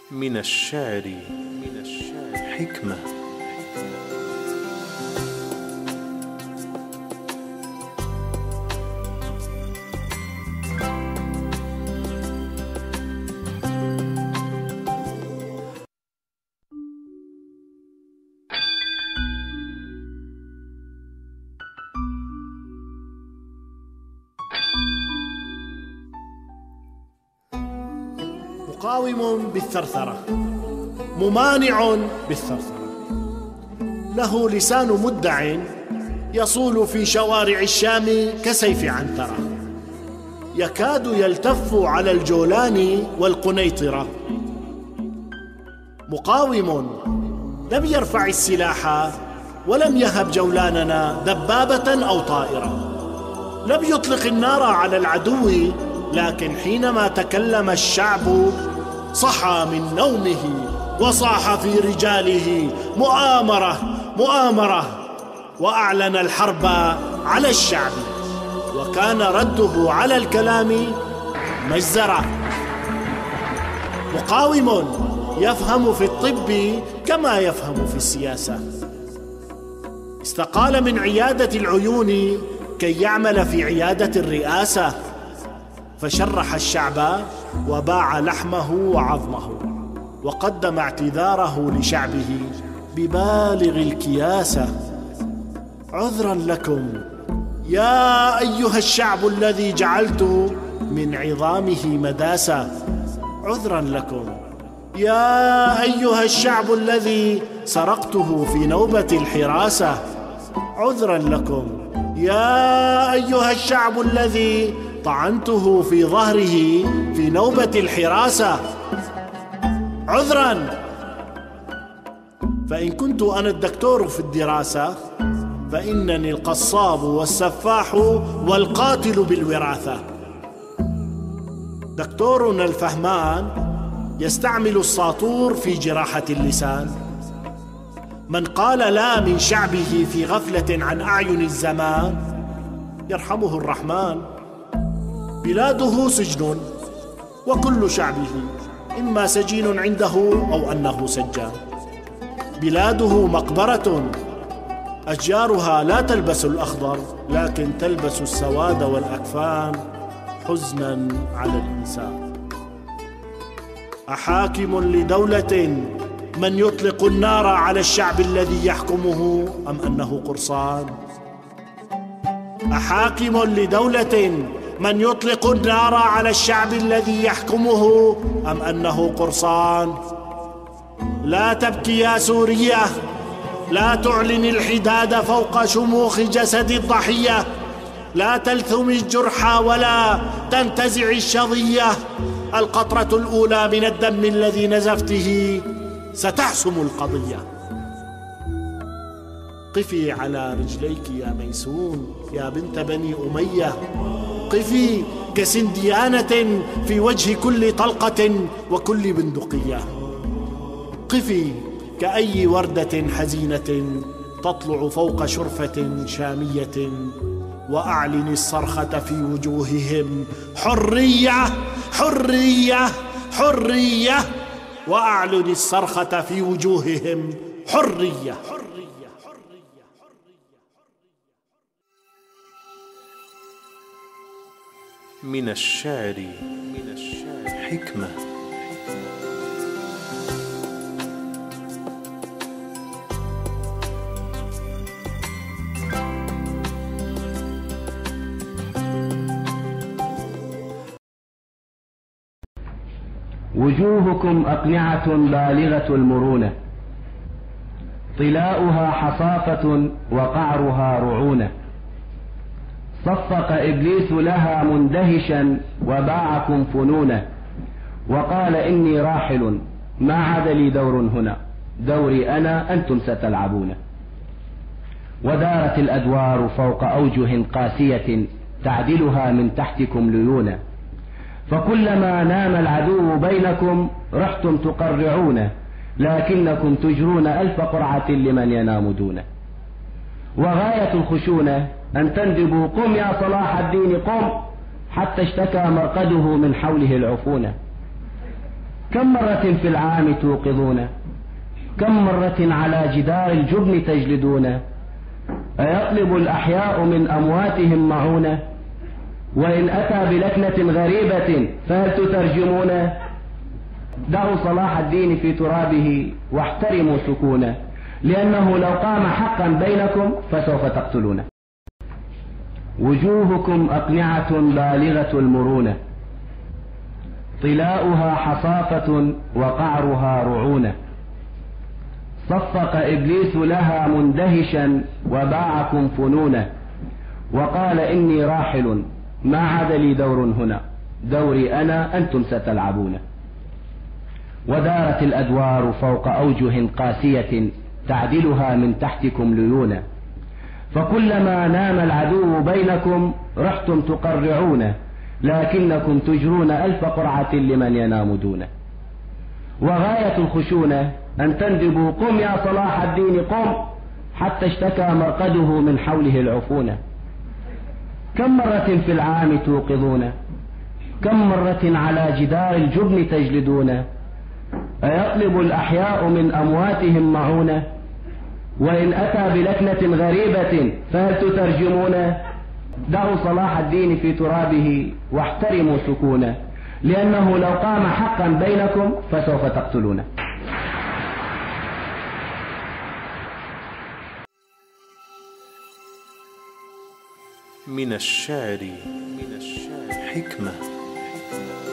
من الشعر حكمة. مقاوم بالثرثرة، ممانع بالثرثرة، له لسان مدع يصول في شوارع الشام كسيف عنترة، يكاد يلتف على الجولان والقنيطرة. مقاوم لم يرفع السلاح ولم يهب جولاننا دبابة أو طائرة، لم يطلق النار على العدو، لكن حينما تكلم الشعب صحى من نومه وصاح في رجاله: مؤامرة مؤامرة، وأعلن الحرب على الشعب، وكان رده على الكلام مجزرة. مقاوم يفهم في الطب كما يفهم في السياسة، استقال من عيادة العيون كي يعمل في عيادة الرئاسة، فشرح الشعب وباع لحمه وعظمه، وقدم اعتذاره لشعبه ببالغ الكياسة: عذرا لكم يا أيها الشعب الذي جعلت من عظامه مداسة، عذرا لكم يا أيها الشعب الذي سرقته في نوبة الحراسة، عذرا لكم يا أيها الشعب الذي طعنته في ظهره في نوبة الحراسة، عذرا. فإن كنت أنا الدكتور في الدراسة، فإنني القصاب والسفاح والقاتل بالوراثة. دكتورنا الفهمان يستعمل الساطور في جراحة اللسان. من قال لا من شعبه في غفلة عن أعين الزمان يرحمه الرحمن. بلاده سجن، وكل شعبه إما سجين عنده أو أنه سجان. بلاده مقبرة، أشجارها لا تلبس الأخضر، لكن تلبس السواد والأكفان حزنا على الإنسان. أحاكم لدولة من يطلق النار على الشعب الذي يحكمه أم أنه قرصان؟ أحاكم لدولة من يطلق النار على الشعب الذي يحكمه أم أنه قرصان؟ لا تبكي يا سورية، لا تعلن الحداد فوق شموخ جسد الضحية، لا تلثم الجرحى ولا تنتزع الشظية. القطرة الأولى من الدم الذي نزفته ستحسم القضية. قفي على رجليك يا ميسون يا بنت بني أمية، قفي كسنديانة في وجه كل طلقة وكل بندقية، قفي كأي وردة حزينة تطلع فوق شرفة شامية، وأعلن الصرخة في وجوههم: حرية حرية حرية، وأعلن الصرخة في وجوههم: حرية. من الشعر حكمة. وجوهكم أقنعة بالغة المرونة، طلاؤها حصافة وقعرها رعونة، صفق إبليس لها مندهشا وباعكم فنونة، وقال إني راحل ما عاد لي دور هنا، دوري أنا أنتم ستلعبون. ودارت الأدوار فوق أوجه قاسية تعدلها من تحتكم ليونا، فكلما نام العدو بينكم رحتم تقرعون، لكنكم تجرون 1000 قرعة لمن ينام دونه. وغاية الخشونة أن تندبوا: قم يا صلاح الدين قم، حتى اشتكى مرقده من حوله العفونة. كم مرة في العام توقظون؟ كم مرة على جدار الجبن تجلدون؟ أيطلب الأحياء من أمواتهم معونة؟ وإن أتى بلكنة غريبة فهل تترجمون؟ دعوا صلاح الدين في ترابه واحترموا سكونه، لأنه لو قام حقا بينكم فسوف تقتلونه. وجوهكم أقنعة بالغة المرونة، طلاؤها حصافة وقعرها رعونة. صفق إبليس لها مندهشا وباعكم فنونة، وقال إني راحل ما عاد لي دور هنا، دوري أنا أنتم ستلعبون. ودارت الأدوار فوق أوجه قاسية تعدلها من تحتكم ليونا، فكلما نام العدو بينكم رحتم تقرعون، لكنكم تجرون 1000 قرعة لمن ينام دونه. وغاية الخشونة أن تندبوا قم يا صلاح الدين قم، حتى اشتكى مرقده من حوله العفونة. كم مرة في العام توقظون؟ كم مرة على جدار الجبن تجلدون؟ أيطلب الأحياء من أمواتهم معونة؟ وإن أتى بلكنة غريبة فهل تترجمون؟ دعوا صلاح الدين في ترابه واحترموا سكونه، لأنه لو قام حقا بينكم فسوف تقتلونه. من الشعر حكمة.